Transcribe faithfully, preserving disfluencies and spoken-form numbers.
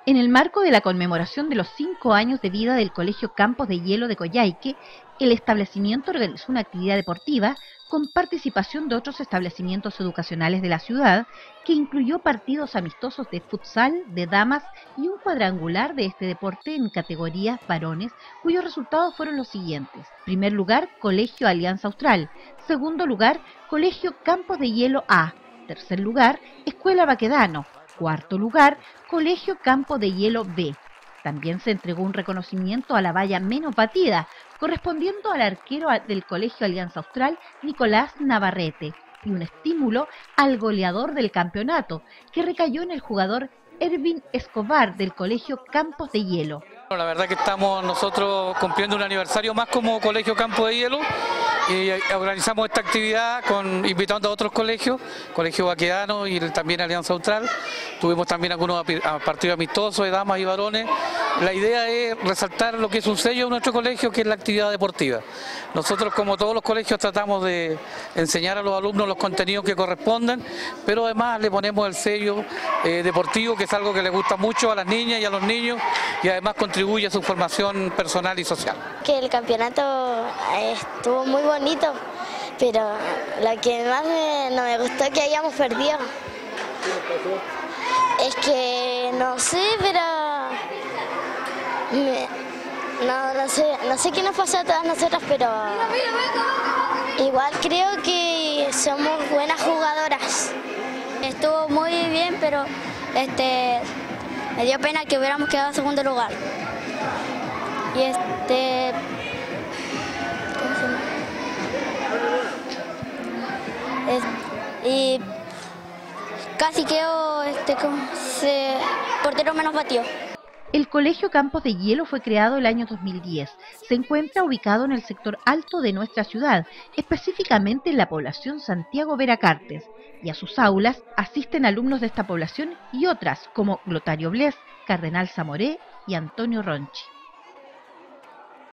En el marco de la conmemoración de los cinco años de vida del Colegio Campos de Hielo de Coyhaique, el establecimiento organizó una actividad deportiva con participación de otros establecimientos educacionales de la ciudad, que incluyó partidos amistosos de futsal, de damas y un cuadrangular de este deporte en categorías varones, cuyos resultados fueron los siguientes. Primer lugar, Colegio Alianza Austral. Segundo lugar, Colegio Campos de Hielo A. Tercer lugar, Escuela Baquedano. Cuarto lugar, Colegio Campo de Hielo B. También se entregó un reconocimiento a la valla menos batida, correspondiendo al arquero del Colegio Alianza Austral, Nicolás Navarrete, y un estímulo al goleador del campeonato, que recayó en el jugador Ervin Escobar del Colegio Campos de Hielo. La verdad que estamos nosotros cumpliendo un aniversario más como Colegio Campo de Hielo y organizamos esta actividad con, invitando a otros colegios, Colegio Baquedano y también Alianza Austral. Tuvimos también algunos partidos amistosos de damas y varones. La idea es resaltar lo que es un sello de nuestro colegio, que es la actividad deportiva. Nosotros, como todos los colegios, tratamos de enseñar a los alumnos los contenidos que corresponden, pero además le ponemos el sello eh, deportivo, que es algo que les gusta mucho a las niñas y a los niños, y además contribuye a su formación personal y social. Que el campeonato estuvo muy bonito, pero lo que más me, no me gustó es que hayamos perdido. Es que no sé, pero me, no, no sé, no sé qué nos pasó a todas nosotras, pero igual creo que somos buenas jugadoras. Estuvo muy bien, pero este me dio pena que hubiéramos quedado en segundo lugar. Y este ¿cómo se llama? Es, y casi quedó este como se portero menos batió. El Colegio Campos de Hielo fue creado el año dos mil diez. Se encuentra ubicado en el sector alto de nuestra ciudad, específicamente en la población Santiago Veracartes, y a sus aulas asisten alumnos de esta población y otras como Glotario Bles, Cardenal Zamoré y Antonio Ronchi.